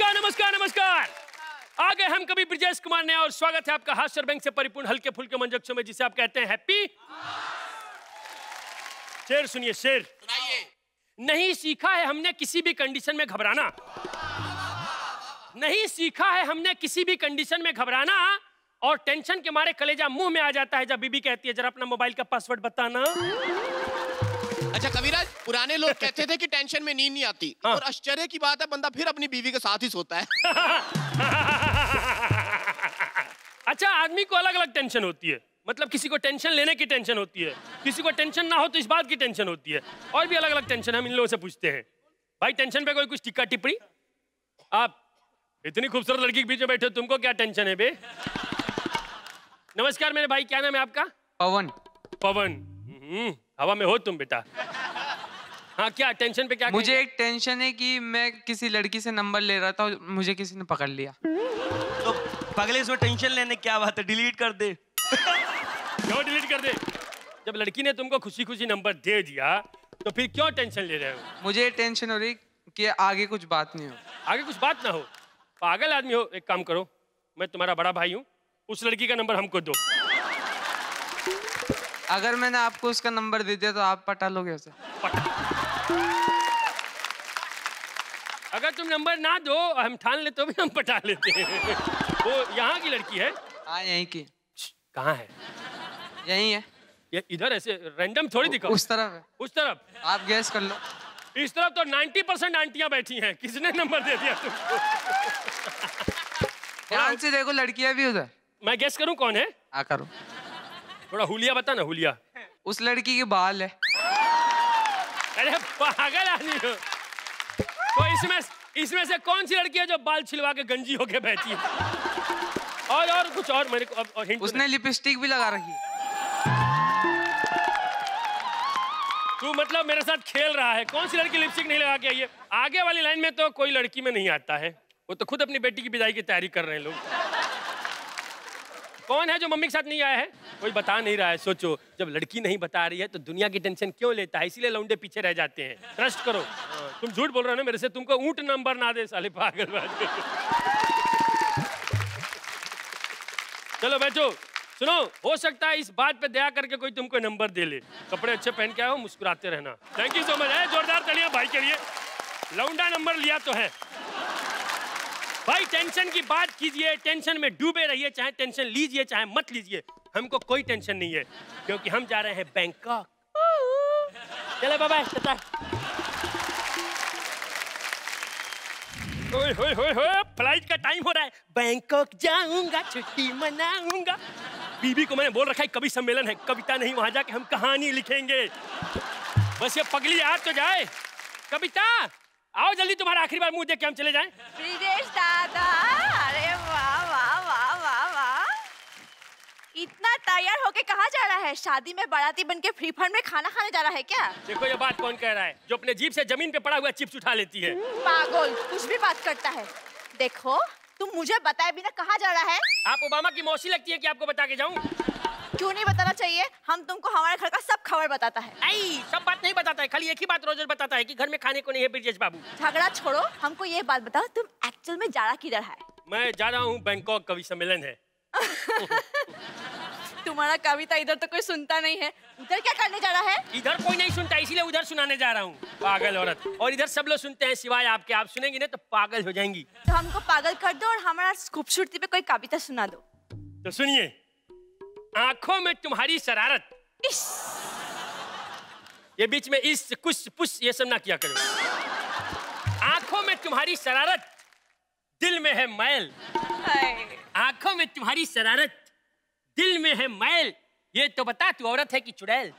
नमस्कार नमस्कार नमस्कार। आगे हम कभी ब्रिजेश कुमार ने और स्वागत है आपका हास्य बैंक से परिपूर्ण हल्के फुल्के मंजक शो में जिसे आप कहते हैं हैप्पी। शेर सुनिए शेर। नहीं सीखा है हमने किसी भी कंडीशन में घबराना। नहीं सीखा है हमने किसी भी कंडीशन में घबराना और टेंशन के मारे कलेजा मुंह में आ जाता है जब बीबी कहती है जरा अपना मोबाइल का पासवर्ड बताना। अच्छा कविराज, पुराने लोग कहते थे कि टेंशन में नींद नहीं आती। हाँ। और आश्चर्य की बात है बंदा फिर अपनी बीवी के साथ ही सोता है। अच्छा, आदमी को अलग अलग टेंशन होती है। मतलब किसी को टेंशन लेने की टेंशन होती है, किसी को टेंशन ना हो तो इस बात की टेंशन होती है, और भी अलग अलग टेंशन हम इन लोगों से पूछते हैं। भाई टेंशन पे कोई कुछ टिक्का टिप्पणी? आप इतनी खूबसूरत लड़की के बीच में बैठे हो, तुमको क्या टेंशन है बे? नमस्कार मेरे भाई, क्या नाम है आपका? पवन। पवन, हवा में हो तुम बेटा। हाँ, क्या टेंशन पे क्या? मुझे एक टेंशन है कि मैं किसी लड़की से नंबर ले रहा था और मुझे किसी ने पकड़ लिया। तो पगले इसमें टेंशन लेने क्या बात है, डिलीट कर दे। क्यों डिलीट कर दे? जब लड़की ने तुमको खुशी खुशी नंबर दे दिया तो फिर क्यों टेंशन ले रहे हो? मुझे टेंशन हो रही कि आगे कुछ बात नहीं हो। आगे कुछ बात ना हो? पागल आदमी हो। एक काम करो, मैं तुम्हारा बड़ा भाई हूँ, उस लड़की का नंबर हमको दो। अगर मैंने आपको उसका नंबर दे दिया तो आप पटा लोगे उसे? अगर तुम नंबर ना दो हम ठान ले तो भी हम पटा लेते हैं। वो यहाँ की लड़की है? हाँ यहीं की। कहाँ है? यहीं है। ये इधर ऐसे रैंडम थोड़ी दिखाओ। उस तरफ है। उस तरफ? आप गैस कर लो। इस तरफ तो 90% आंटियां बैठी हैं, किसने नंबर दे दिया तुमको? ध्यान से देखो, लड़कियां भी उधर। मैं गैस करूं कौन है? हाँ करो। थोड़ा हुलिया बता ना, हुलिया। उस लड़की के बाल है। अरे पागल आदमी हो। तो इसमें से कौन सी लड़की है जो बाल छिलवा के गंजी होके बैठी है? और कुछ और मेरे को और हिंट। उसने लिपस्टिक भी लगा रखी है। तू मतलब मेरे साथ खेल रहा है? कौन सी लड़की लिपस्टिक नहीं लगा के आई है? आगे वाली लाइन में तो कोई लड़की में नहीं आता है, वो तो खुद अपनी बेटी की विदाई की तैयारी कर रहे हैं लोग। कौन है जो मम्मी के साथ नहीं आया है? कोई बता नहीं रहा है। सोचो, जब लड़की नहीं बता रही है तो दुनिया की टेंशन क्यों लेता है? इसीलिए लौंडे पीछे रह जाते हैं। ट्रस्ट करो। तुम झूठ बोल रहे हो ना मेरे से, तुमको ऊंट नंबर ना दे साले पागल बात। चलो बैठो, सुनो, हो सकता है इस बात पे दया करके कोई तुमको नंबर दे ले। कपड़े अच्छे पहन के आओ, मुस्कुराते रहना। Thank you so much. है जोरदार तालियां भाई के लिए। लौंडा नंबर लिया तो है। भाई टेंशन की बात कीजिए, टेंशन में डूबे रहिए, चाहे टेंशन लीजिए चाहे मत लीजिए, हमको कोई टेंशन नहीं है क्योंकि हम जा रहे हैं बैंकॉक। चलो बाय बाय। ओए होए होए होए, फ्लाइट का टाइम हो रहा है। बैंकॉक जाऊंगा, छुट्टी मनाऊंगा। बीबी को मैंने बोल रखा है कवि सम्मेलन है, कविता नहीं, वहां जाके हम कहानी लिखेंगे। बस ये पगली आ तो जाए। कविता आओ जल्दी, तुम्हारा आखिरी बार मुंह देख के हम चले जाएं। ब्रिजेश दादा, अरे वाह वाह वाह वाह वाह, इतना तैयार होके कहाँ जा रहा है? शादी में बाराती बनके फ्री फंड में खाना खाने जा रहा है क्या? देखो ये बात कौन कह रहा है जो अपने जीभ से जमीन पे पड़ा हुआ चिप्स उठा लेती है? पागल, कुछ भी बात करता है। देखो तुम मुझे बताए बिना कहाँ जा रहा है? आप ओबामा की मौसी लगती है कि आपको बता के जाऊं? क्यों नहीं बताना चाहिए? हम तुमको हमारे घर का सब खबर बताता है। आई, सब बात नहीं बताता है, खाली एक ही बात रोज रोज बताता है कि घर में खाने को नहीं है ब्रिजेश बाबू। झगड़ा छोड़ो, हमको ये बात बताओ, तुम एक्चुअल में जा रहा किधर है? मैं जा रहा हूँ बैंकॉक, कवि सम्मेलन है। तुम्हारा कविता इधर तो कोई सुनता नहीं है, उधर क्या करने जा रहा है? इधर कोई नहीं सुनता, इसीलिए उधर सुनाने जा रहा हूँ। पागल औरत। और इधर सब लोग सुनते हैं सिवाय आपके, आप सुनेंगी ना तो पागल हो जाएंगी। तो हमको पागल कर दो और हमारा खूबसूरती पे कोई कविता सुना दो। तो सुनिए। आंखों में तुम्हारी शरारत। ये बीच में इस कुछ पुश ये सब ना किया करो। आंखों में तुम्हारी शरारत, दिल में है मैल। आंखों में तुम्हारी शरारत, दिल में है मैल, ये तो बता तू औरत है कि चुड़ैल?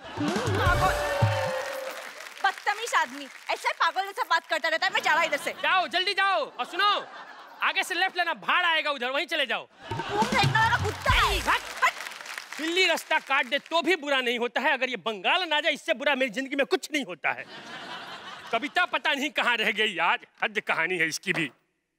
बदतमीज आदमी, ऐसे पागल जैसा बात करता रहता है। मैं जा रहा इधर से। जाओ जल्दी जाओ, और सुनो आगे से लेफ्ट लेना, भाड़ आएगा उधर, वहीं चले जाओ। कुत्ता है। दिल्ली रास्ता काट दे तो भी बुरा नहीं होता है, अगर ये बंगाल ना जाए इससे बुरा मेरी जिंदगी में कुछ नहीं होता है। कविता पता नहीं कहाँ रह गई यार, हद कहानी है इसकी भी।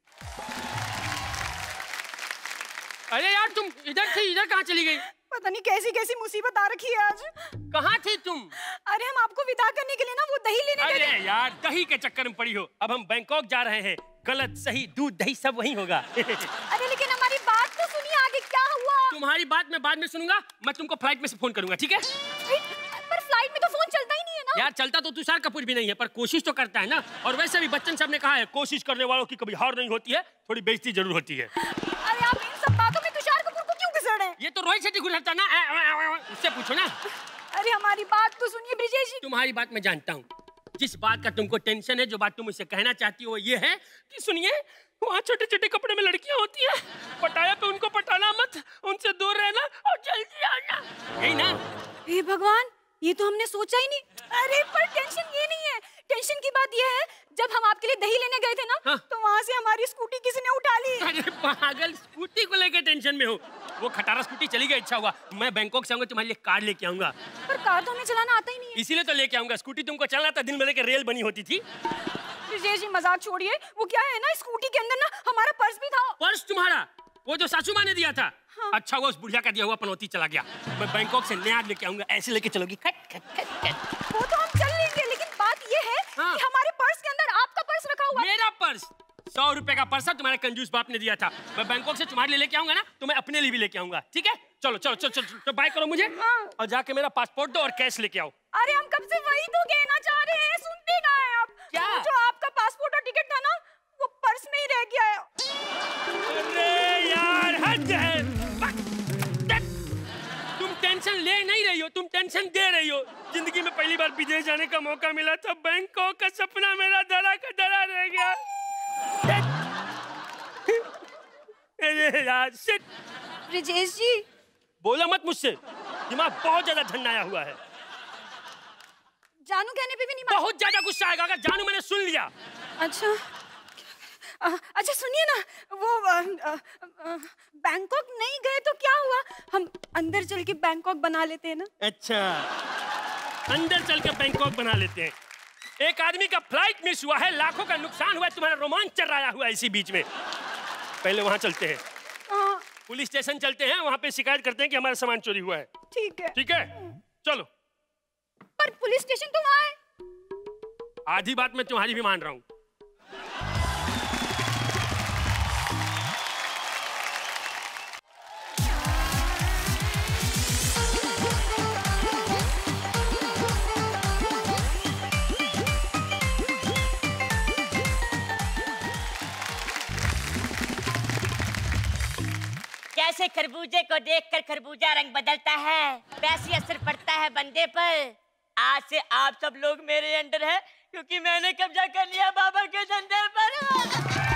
अरे यार तुम इधर थी, इधर कहाँ चली गई? पता नहीं कैसी कैसी मुसीबत आ रखी है आज। कहाँ थी तुम? अरे हम आपको विदा करने के लिए ना वो दही लेने गए। अरे यार दही के चक्कर में पड़ी हो। अब हम बैंकॉक जा रहे हैं, गलत सही दूध दही सब वही होगा। अरे लेकिन हमारी बात तो सुनिए, आगे क्या हुआ? तुम्हारी बात मैं बाद में सुनूंगा, मैं तुमको फ्लाइट में से फोन करूंगा, ठीक है? पर फ्लाइट में तो फोन चलता ही नहीं है ना। यार चलता तो तुषार कपूर भी नहीं है, पर कोशिश तो करता है ना। और वैसे भी बच्चन साहब ने कहा है, कोशिश करने वालों की कभी हार नहीं होती है, थोड़ी बेइज्जती जरूर होती है। अरे आप इन सब बातों में तुषार कपूर को क्यों घुसड़ रहे? ये तो रोहित शेट्टी घुसड़ता ना, उससे पूछो ना। अरे हमारी बात तो सुनिए ब्रिजेश जी। तुम्हारी बात मैं जानता हूँ, जिस बात का तुमको टेंशन है, जो बात तुम मुझसे कहना चाहती हो वो ये है कि सुनिए, वहाँ छोटे छोटे कपड़े में लड़कियाँ होती हैं, पटाया पे उनको पटाना मत, उनसे दूर रहना और जल्दी आना, यही ना? हे भगवान, ये तो हमने सोचा ही नहीं। अरे पर टेंशन ये नहीं है, टेंशन की बात ये है, जब हम आपके लिए दही लेने गए थे ना, हाँ? तो वहाँ से हमारी स्कूटी किसी ने उठा ली। अरे पागल, स्कूटी को लेकर टेंशन में हो? वो खटारा स्कूटी चली गई, अच्छा हुआ। मैं बैंकॉक से आऊंगा, तुम्हारे लिए कार लेके आऊंगा। पर कार तो हमें चलाना आता ही नहीं है। इसीलिए तो लेके आऊंगा। स्कूटी तुमको चलना था, दिन भर के रेल बनी होती थी। ब्रिजेश जी मजाक छोड़िए, वो क्या है ना, स्कूटी के अंदर ना हमारा पर्स भी था। पर्स तुम्हारा? वो जो सासू माँ ने दिया था? हाँ। अच्छा हुआ उस बुढ़िया का दिया हुआ पनौती चला गया। मैं बैंकॉक से नया लेके आऊंगा, ऐसे लेके चलोगी खट खट खट खट। वो तो हम चल लेंगे, लेकिन बात ये है हाँ। कि हमारे पर्स के अंदर आपका पर्स रखा हुआ है। मेरा पर्स? 100 रुपए का पर्स तुम्हारे कंजूस बाप ने दिया था। मैं बैंकॉक से तुम्हारे लिए लेके आऊंगा ना, तो मैं अपने लिए भी लेके आऊंगा, ठीक है? चलो चलो चलो चलो, तो बाय करो मुझे। हाँ। और जाके मेरा पासपोर्ट दो और कैश लेके आओ। अरे हम कब से वही तो कहना चाह रहे हैं, सुनते कहाँ हैं आप? क्या? जो आपका पासपोर्ट और टिकट था ना, वो पर्स में ही रह गया है। अरे यार हद है। तुम टेंशन ले नहीं रही हो, तुम टेंशन दे रही हो। जिंदगी में पहली बार विदेश जाने का मौका मिला था, बैंकॉक का सपना मेरा धरा का धरा रह गया। अरे यार शिट। ब्रिजेश जी बोला मत मुझसे, दिमाग बहुत ज्यादा झन्नाया हुआ है। जानू कहने पे भी नहीं बहुत ज्यादा गुस्सा आएगा अगर जानू मैंने सुन लिया। अच्छा अच्छा सुनिए ना, वो बैंकॉक नहीं गए तो क्या हुआ, हम अंदर चल के बैंकॉक बना लेते हैं ना। अच्छा, अंदर चल के बैंकॉक बना लेते हैं। एक आदमी का फ्लाइट मिस हुआ है, लाखों का नुकसान हुआ है, तुम्हारा रोमांच चर्राया हुआ है इसी बीच में। पहले वहां चलते हैं, पुलिस स्टेशन चलते हैं, वहां पे शिकायत करते हैं कि हमारा सामान चोरी हुआ है। ठीक है ठीक है, चलो। पर पुलिस स्टेशन तो वहाँ है। आधी बात मैं तुम्हारी भी मान रहा हूँ। कैसे खरबूजे को देखकर खरबूजा रंग बदलता है, वैसे असर पड़ता है बंदे पर। आज से आप सब लोग मेरे अंडर है, क्योंकि मैंने कब्जा कर लिया बाबा के धंधे पर।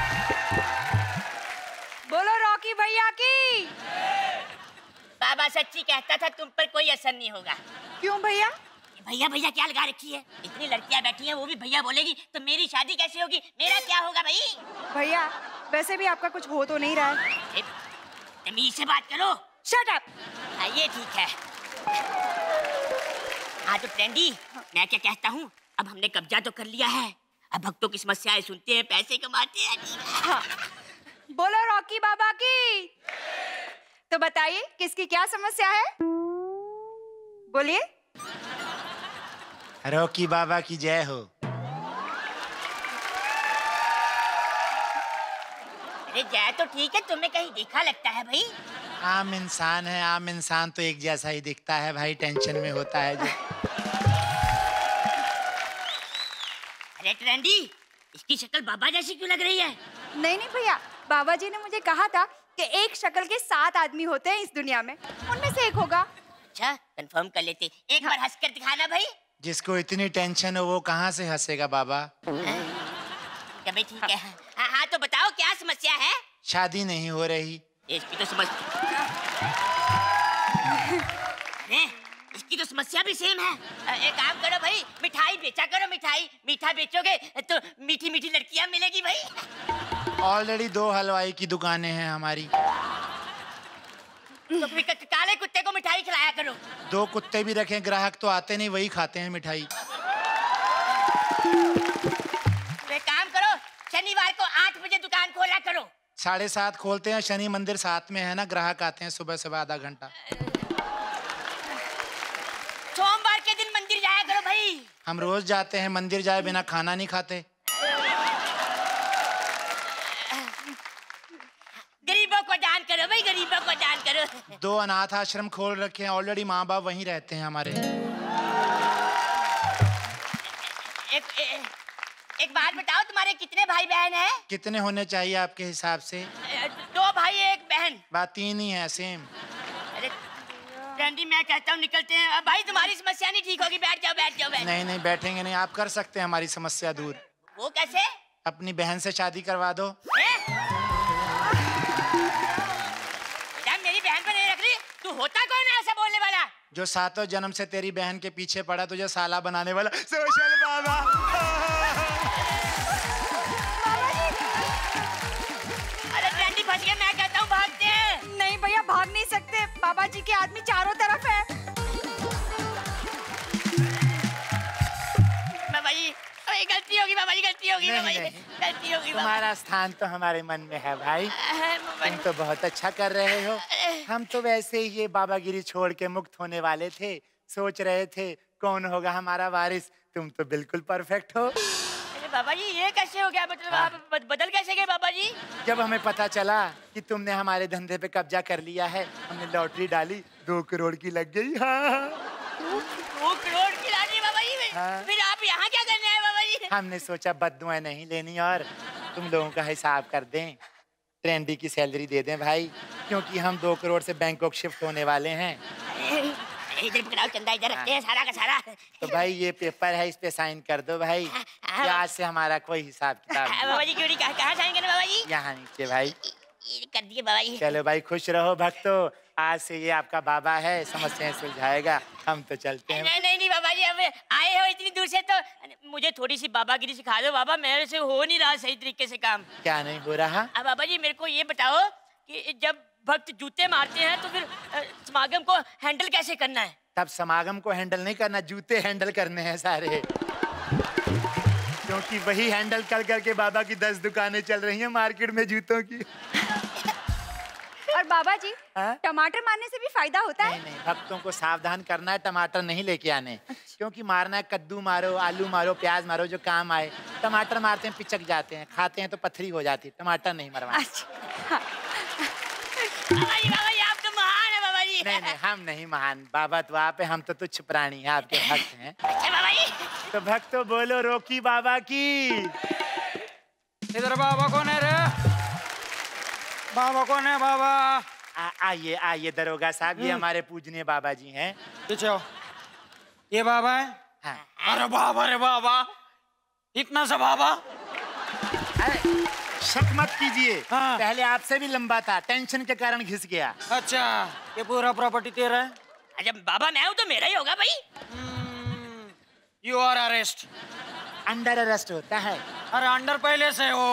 बोलो रॉकी भैया की। बाबा सच्ची कहता था तुम पर कोई असर नहीं होगा। क्यों भैया? भैया भैया क्या लगा रखी है? इतनी लड़कियां बैठी हैं, वो भी भैया बोलेगी तो मेरी शादी कैसे होगी? मेरा क्या होगा भाई? भैया वैसे भी आपका कुछ हो तो नहीं रहा है। तमीज से बात करो। Shut up. हाँ ये ठीक है। हाँ तो ट्रेंडी, मैं क्या कहता हूँ, अब हमने कब्जा तो कर लिया है, अब भक्तों की समस्याएं सुनते हैं, पैसे कमाते हैं। हाँ। बोलो रॉकी बाबा की। तो बताइए किसकी क्या समस्या है, बोलिए। रॉकी बाबा की जय हो। अरे जय तो ठीक है, तुम्हें कहीं देखा लगता है भाई? आम इंसान है, आम इंसान तो एक जैसा ही दिखता है भाई, टेंशन में होता है जो। अरे ट्रेंडी, इसकी शक्ल बाबा जैसी क्यों लग रही है? नहीं नहीं भैया, बाबा जी ने मुझे कहा था कि एक शक्ल के 7 आदमी होते हैं इस दुनिया में, उनमें से एक होगा। अच्छा कंफर्म कर लेते, एक बार हंस कर दिखाना भाई। जिसको इतनी टेंशन हो वो कहाँ से हंसेगा बाबा? भाई ठीक है। हाँ तो बताओ क्या समस्या है? शादी नहीं हो रही। इसकी तो समस्या, इसकी तो समस्या भी सेम है। एक काम करो भाई, मिठाई बेचा करो, मिठाई। मीठा बेचोगे तो मीठी मीठी लड़कियां मिलेगी भाई। ऑलरेडी 2 हलवाई की दुकानें हैं हमारी। तो फिर काले कुत्ते को मिठाई खिलाया करो। 2 कुत्ते भी रखें, ग्राहक तो आते नहीं, वही खाते हैं मिठाई। एक काम करो, शनिवार को 8 बजे दुकान खोला करो। 7:30 खोलते हैं, शनि मंदिर साथ में है ना, ग्राहक आते हैं सुबह सुबह आधा घंटा। सोमवार के दिन मंदिर जाया करो भाई। हम रोज जाते हैं मंदिर, जाए बिना खाना नहीं खाते। करो भाई, गरीबों को दान करो। 2 अनाथ आश्रम खोल रखे हैं ऑलरेडी, माँ बाप वहीं रहते हैं हमारे। एक बात बताओ, तुम्हारे कितने भाई बहन हैं? कितने होने चाहिए आपके हिसाब से? 2 भाई 1 बहन। बात 3 ही है, सेम। अरे ट्रेंडी, मैं कहता हूँ निकलते हैं। अब भाई तुम्हारी समस्या नहीं ठीक होगी, बैठ जाओ बैठ जाओ। नहीं बैठेंगे नहीं, आप कर सकते हैं हमारी समस्या दूर। वो कैसे? अपनी बहन से शादी करवा दो। मेरी बहन पर नहीं रख रही, तू होता कौन है ऐसा बोलने वाला? जो 7 जन्म से तेरी बहन के पीछे पड़ा, तुझे साला बनाने वाला सोशल बाबा। अरे ट्रेंडी फंस गया, मैं कहता हूँ भागते हैं। नहीं भैया, भाग नहीं सकते, बाबा जी के आदमी चारों तरफ है। बाबा जी, गलती होगी बाबा जी, गलती होगी बाबा जी, गलती होगी। तुम्हारा स्थान तो हमारे मन में है भाई, तुम तो बहुत अच्छा कर रहे हो। हम तो वैसे ही ये बाबागिरी छोड़ के मुक्त होने वाले थे, सोच रहे थे कौन होगा हमारा वारिस। तुम तो बिल्कुल परफेक्ट हो। अरे बाबा जी, ये कैसे हो गया? मतलब आप बदल कैसे गए बाबा जी? जब हमें पता चला कि तुमने हमारे धंधे पे कब्जा कर लिया है, हमने लॉटरी डाली, 2 करोड़ की लग गई। हाँ। 2 करोड़ की लॉटरी बाबा जी? हाँ। फिर आप यहाँ क्या करने आए बाबा जी? हमने सोचा बद्दुआएं नहीं लेनी और तुम लोगों का हिसाब कर दें, ट्रेंडी की सैलरी दे दें भाई, क्योंकि हम 2 करोड़ से बैंकॉक शिफ्ट होने वाले हैं। इधर पकड़ाओ, चंदा इधर रखते हैं सारा का सारा। तो भाई ये पेपर है, इस पे साइन कर दो भाई, कि आज से हमारा कोई हिसाब किताब नहीं। बाबा जी क्यों नहीं, कहाँ साइन करना बाबा जी? यहाँ नीचे भाई। कर दिए बाबा जी। चलो भाई, खुश रहो भक्तों, आज से ये आपका बाबा है, समस्याएं सुलझाएगा। हम तो चलते हैं। नहीं बाबा जी, अब आए हो इतनी दूर से तो मुझे थोड़ी सी बाबागिरी सिखा दो बाबा, मेरे से हो नहीं रहा सही तरीके से काम। क्या नहीं हो रहा? अब बाबा जी मेरे को ये बताओ कि जब भक्त जूते मारते हैं तो फिर समागम को हैंडल कैसे करना है? तब समागम को हैंडल नहीं करना, जूते हैंडल करने हैं सारे, क्योंकि वही हैंडल कर करके बाबा की 10 दुकानें चल रही हैं मार्केट में जूतों की। और बाबा जी, टमाटर मारने से भी फायदा होता है? नहीं, भक्तों को सावधान करना है, टमाटर नहीं लेके आने। क्योंकि मारना है, कद्दू मारो, आलू मारो, प्याज मारो, जो काम आए। टमाटर मारते हैं पिचक जाते हैं, खाते हैं तो पथरी हो जाती है। टमाटर नहीं मरवाना। बाबा जी आप तो महान है बाबा जी। नहीं, हम नहीं महान, बाबा तो आप है, हम तो तुच्छ प्राणी हैं, आपके भक्त हैं। अच्छा बाबा जी। तो भक्तों बोलो रोकी बाबा की। इधर बाबा कौन है रे? बाबा कौन है बाबा? आइए आइए दरोगा साहब, ये हमारे पूजनीय बाबा जी हैं। पीछे आओ। ये बाबा है? हाँ। अरे बाबा रे बाबा, इतना सा बाबा? अरे शक मत कीजिए, हाँ। पहले आपसे भी लंबा था, टेंशन के कारण घिस गया। अच्छा, ये पूरा प्रॉपर्टी तेरा है? अच्छा बाबा मैं हूँ तो मेरा ही होगा भाई। You are arrest. Under arrest होता है। अरे अंडर पहले से हो,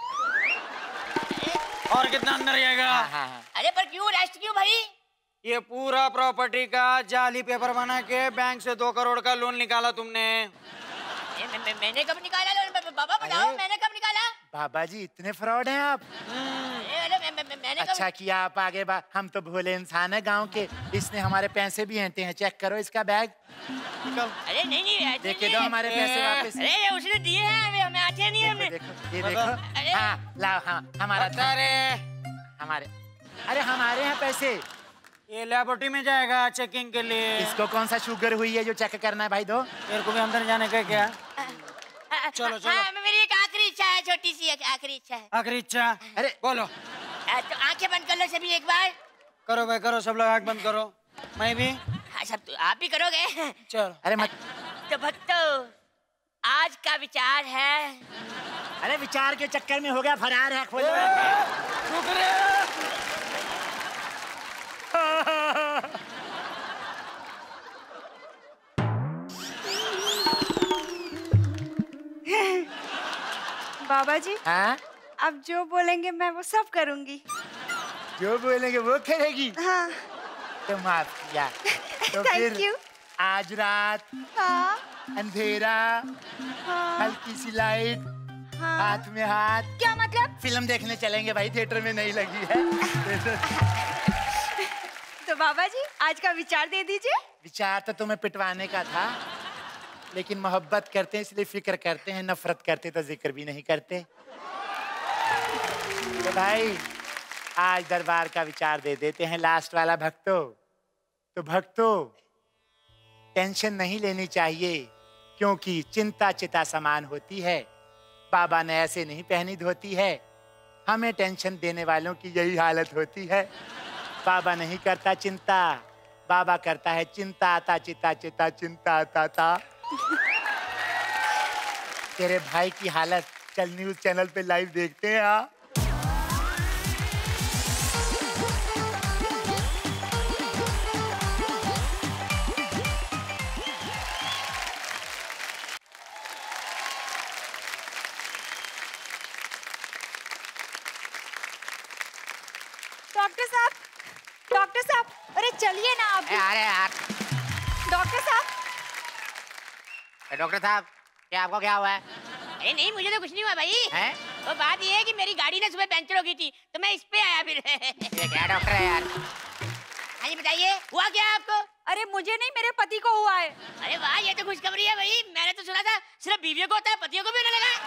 और कितना अंदर रहेगा? हाँ। अरे पर क्यों अरेस्ट क्यों भाई? ये पूरा प्रॉपर्टी का जाली पेपर बना के बैंक से 2 करोड़ का लोन निकाला तुमने। मैंने कब निकाला लोन? बाबा बताओ, मैंने कब निकाला? बाबा जी इतने फ्रॉड हैं आप। मैंने अच्छा किया आप आगे हम तो भोले इंसान है गांव के, इसने हमारे पैसे भी ऐंठे हैं, चेक करो इसका बैग। अरे नहीं देखे दो हमारे पैसे वापस। अरे उसने दिए हैं, हमें आते नहीं हमने। देखो ये देखो। हाँ लाओ, हाँ हमारा हमारे, अरे हमारे यहाँ पैसे। ये लैबोरेटरी में जाएगा चेकिंग के लिए। इसको कौन सा शुगर हुई है जो चेक करना है भाई? दो तेरे को भी अंदर जाने का क्या? चलो चलो। हाँ, मेरी एक आखिरी इच्छा है, छोटी सी आखिरी इच्छा है। आखिरी इच्छा? अरे बोलो। तो आंखें बंद कर लो सभी एक बार। करो भाई करो, सब लोग आंख बंद करो। मैं भी। हाँ सब तो आप भी करोगे? चलो। अरे मत। तो भक्तों आज का विचार है। अरे विचार के चक्कर में हो गया फरार है, खोलो। बाबा जी, हाँ? अब जो बोलेंगे मैं वो सब करूंगी। जो बोलेंगे वो करेगी? हाँ। तो माफ किया। तो थैंक यू। आज रात हाँ। अंधेरा, हाँ। हल्की सी लाइट, हाँ। हाथ में हाथ। क्या मतलब? फिल्म देखने चलेंगे भाई, थिएटर में नहीं लगी है। तो बाबा जी आज का विचार दे दीजिए। विचार तो तुम्हें पिटवाने का था, लेकिन मोहब्बत करते हैं इसलिए फिक्र करते हैं, नफरत करते तो जिक्र भी नहीं करते। तो भाई आज दरबार का विचार दे देते हैं लास्ट वाला भक्तों। तो भक्तों, टेंशन नहीं लेनी चाहिए, क्योंकि चिंता चिता समान होती है। बाबा ने ऐसे नहीं पहनी धोती है। हमें टेंशन देने वालों की यही हालत होती है। बाबा नहीं करता चिंता, बाबा करता है चिंता आता चिता चिता चिंता आता ता। तेरे भाई की हालत कल न्यूज चैनल पे लाइव देखते हैं। हाँ, डॉक्टर साहब, अरे चलिए ना आप। अरे यार डॉक्टर साहब, डॉक्टर साहब, क्या आपको क्या हुआ है? अरे नहीं, मुझे तो कुछ नहीं हुआ भाई। हैं? तो बात ये है कि मेरी गाड़ी ना सुबह पंचर हो गई थी, तो मैं इस पे आया फिर। ये क्या डॉक्टर है यार? हाँ जी बताइए, हुआ क्या आपको? अरे मुझे नहीं, मेरे पति को हुआ है। अरे वाह, ये तो खुशखबरी है भाई। मैंने तो सुना था सिर्फ बीवियों को होता है, पतियों को भी होने लगा।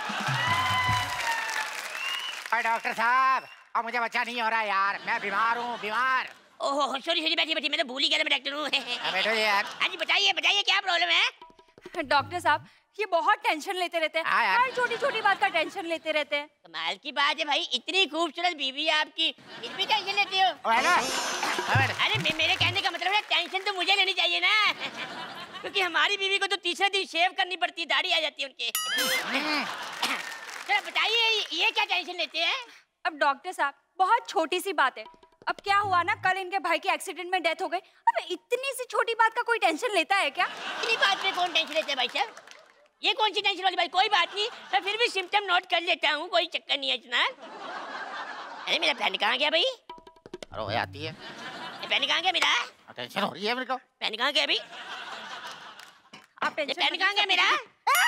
डॉक्टर साहब, अब मुझे बच्चा नहीं हो रहा यार, मैं बीमार हूँ, बीमार। ओहो सॉरी सॉरी, बैठिए बैठिए, मैं तो भूल ही गया था, मैं डॉक्टर हूँ। बैठो यार। हाँ जी बताइए बताइए, क्या प्रॉब्लम है? डॉक्टर साहब, ये बहुत टेंशन लेते रहते हैं, हर छोटी छोटी बात का टेंशन लेते रहते हैं। कमाल की बात है भाई, इतनी खूबसूरत बीवी है आपकी, फिर भी टेंशन लेते हो? अरे मेरे कहने का मतलब है टेंशन तो मुझे लेनी चाहिए ना, क्योंकि हमारी बीवी को तो तीसरे दिन शेव करनी पड़ती है, दाढ़ी आ जाती है उनके। चलो बताइए, ये क्या टेंशन लेते हैं? अब डॉक्टर साहब, बहुत छोटी सी बात है। अब क्या हुआ ना, कल इनके भाई की एक्सीडेंट में डेथ हो गई। अब इतनी सी छोटी बात का कोई टेंशन लेता है क्या? इतनी बात में कौन टेंशन लेता है भाई साहब? ये कौन सी टेंशन वाली बात? कोई बात नहीं, मैं फिर भी सिम्टम नोट कर लेता हूँ, कोई चक्कर नहीं है इतना। अरे मेरा पेन कहाँ गया भाई? अरे आती है। पेन कहाँ गया मेरा? टेंशन हो रही है मेरे को। पेन कहाँ गया अभी? आप टेंशन पेन कहाँ गया मेरा?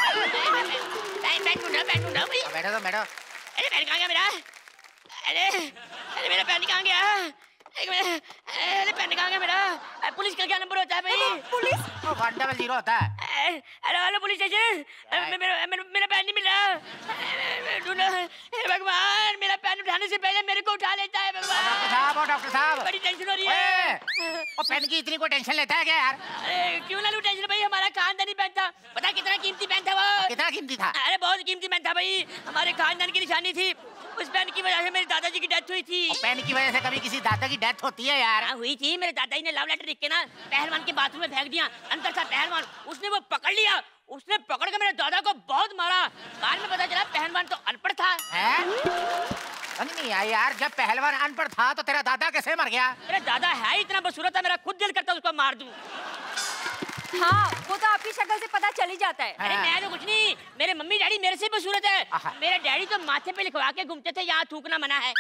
पेन ढूंढा भाई। बैठो तो बैठो। अरे पेन कहाँ गया मेरा? अरे मेरा पेन कहाँ गया? एक मिनट, अरे पेन कहाँ गया मेरा? पुलिस का क्या नंबर होता है भाई? पुलिस 100 होता है। अरे हेलो पुलिस स्टेशन, मेरा पेन नहीं मिल रहा। ढूंढो, भगवान, मेरा पेन उठाने से पहले मेरे को उठा लेता है भगवान। डॉक्टर साहब, बड़ी टेंशन हो रही है। और पेन की इतनी कोई टेंशन लेता है क्या यार? अरे क्यों ना लूं टेंशन भाई, हमारा खानदानी पेन था। पता कितना कीमती पेन था वो? कितना कीमती था? अरे बहुत कीमती पेन था भाई, हमारे खानदान की निशानी थी। उस पेन की वजह से मेरे दादाजी की डेथ हुई थी। पेन की वजह से कभी किसी दादा की डेथ होती है यार? हाँ हुई थी। मेरे दादाजी ने लव लेटर लिख के ना पहलवान के बाथरूम में फेंक दिया। अंदर था पहलवान, उसने वो पकड़ लिया। उसने पकड़ के मेरे दादा को बहुत मारा। बाद में पता चला पहलवान तो अनपढ़ था। नहीं यार, जब पहलवान अनपढ़ था तो तेरा दादा कैसे मर गया? मेरा दादा है इतना बदसूरत है, मेरा खुद दिल करता उसको मार दूं। हाँ, वो तो आपकी शक्ल से पता चल ही जाता है। अरे मैं तो कुछ नहीं, मेरे मम्मी डैडी मेरे से बदसूरत है। मेरे डैडी तो माथे पे लिखवा के घूमते थे, यहाँ थूकना मना है।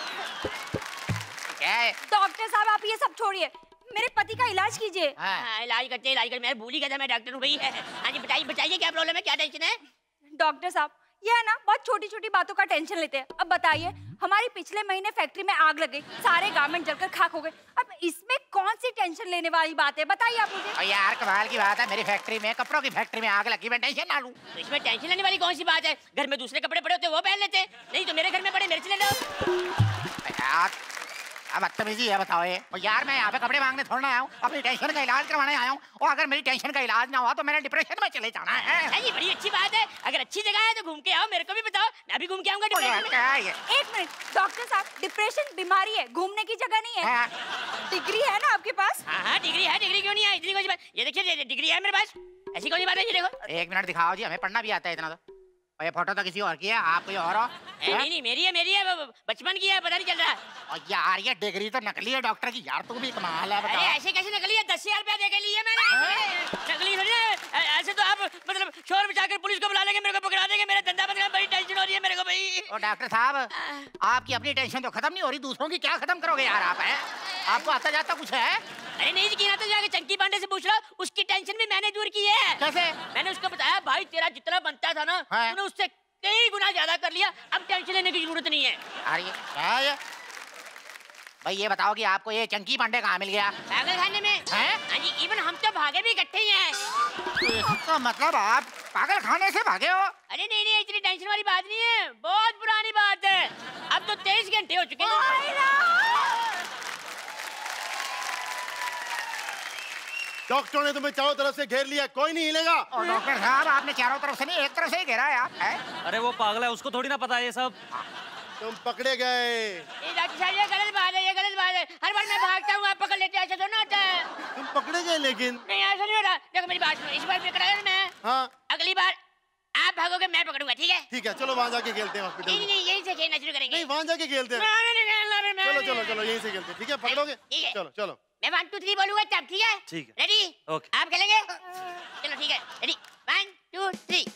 डॉक्टर साहब, आप ये सब छोड़िए, मेरे पति का इलाज कीजिए। इलाज करते मैं भूल ही गया था, मैं डॉक्टर हूँ भाई। हाँ जी बताइए क्या प्रॉब्लम है, क्या टेंशन है? डॉक्टर साहब, ये है ना, बहुत छोटी छोटी बातों का टेंशन लेते हैं। अब बताइए, हमारी पिछले महीने फैक्ट्री में आग लग गई, सारे गारमेंट जलकर खाक हो गए। अब इसमें कौन सी टेंशन लेने वाली बात है, बताइए आप मुझे। यार कमाल की बात है, मेरी फैक्ट्री में, कपड़ों की फैक्ट्री में आग लगी, मैं टेंशन ना लूं। तो इसमें टेंशन लेने वाली कौन सी बात है? घर में दूसरे कपड़े पड़े होते वो पहन लेते, नहीं तो मेरे घर में पड़े मेरे से ले लो। अब बदतमीजी है, बताओ ये। और यार मैं यहाँ पे कपड़े मांगने थोड़ा आया हूँ, अपनी टेंशन का इलाज करवाने आया हूँ। और अगर मेरी टेंशन का इलाज ना हुआ तो मैंने डिप्रेशन में चले जाना है। ये बड़ी अच्छी बात है, अगर अच्छी जगह है तो घूम के आओ, मेरे को भी बताओ, मैं भी घूम के आऊंगा डिप्रेशन में। एक मिनट डॉक्टर साहब, डिप्रेशन बीमारी है, घूमने की जगह नहीं है। डिग्री है ना आपके पास? हाँ डिग्री है, डिग्री क्यों नहीं है? इतनी कोई बात, ये देखिए डिग्री है मेरे पास, ऐसी कोई बात है। ये देखो, 1 मिनट दिखाओ जी, हमें पढ़ना भी आता है इतना तो। और ये फोटो तो किसी और की है, आप कोई और हो? नहीं मेरी है, बचपन की है, पता नहीं चल रहा। और यार ये डिग्री तो नकली है डॉक्टर की, यार तू भी कमाल है। अरे ऐसे कैसे नकली है? 10,000 रुपया दे के लिए मैंने। नकली थोड़ी है, ऐसे तो आप मतलब शोर मचाकर पुलिस को बुला लेंगे, मेरे को पकड़ा देंगे, मेरा धंधा बंद कर। बड़ी टेंशन हो रही है मेरे को भाई। और डॉक्टर साहब, आपकी अपनी टेंशन तो खत्म नहीं हो रही, दूसरों की क्या खत्म करोगे यार आप? आपको आता जाता कुछ है? अरे नहीं यकीन आता, जाके चंकी पांडे से पूछ लो, उसकी टेंशन भी मैंने दूर की है। कैसे? मैंने उसको बताया, भाई तेरा जितना बनता था ना, तूने उससे कई गुना ज्यादा कर लिया, अब टेंशन लेने की जरूरत नहीं है। अरे क्या है भाई, ये बताओ कि आपको ये चंकी पांडे कहाँ मिल गया? पागल खाने में। हाँ जी, इवन हम तो भागे भी इकट्ठे ही हैं। तो मतलब आप पागल खाने से भागे हो? अरे नहीं, इतनी टेंशन वाली बात नहीं है, बहुत पुरानी बात है। अब तो 23 घंटे हो चुके हैं। डॉक्टर ने तुम्हें चारों तरफ से घेर लिया, कोई नहीं हिलेगा। और डॉक्टर साहब आपने चारों तरफ से नहीं एक तरफ से ही घेरा है यार। अरे वो पागल है, उसको थोड़ी ना पता है ये सब। तुम पकड़े गए। ये डॉक्टर साहब ये गलत बात है, ये गलत बात है। हर बार मैं भागता हूँ, आप पकड़ लेते हैं, ऐसा तो ना होता है। तुम पकड़े गए लेकिन। नहीं ऐसा नहीं हो रहा। देखो मेरी बात सुनो, इस बार पकड़ा ना मैं। हाँ। अगली बार आप भागोगे मैं पकड़ूंगा, ठीक है? ठीक है, चलो वहाँ जाके खेलते हैं हॉस्पिटल में। नहीं यहीं से खेलना शुरू करेंगे। नहीं वहाँ जाके खेलते हैं। चलो चलो चलो यहीं से खेलते हैं, ठीक है? पकड़ोगे? चलो चलो। मैं 1 2 3 बोलूंगा तब, ठीक है? ठीक है। रेडी? ओके। आप खेलेंगे? चलो ठीक है, रेडी 1 2 3।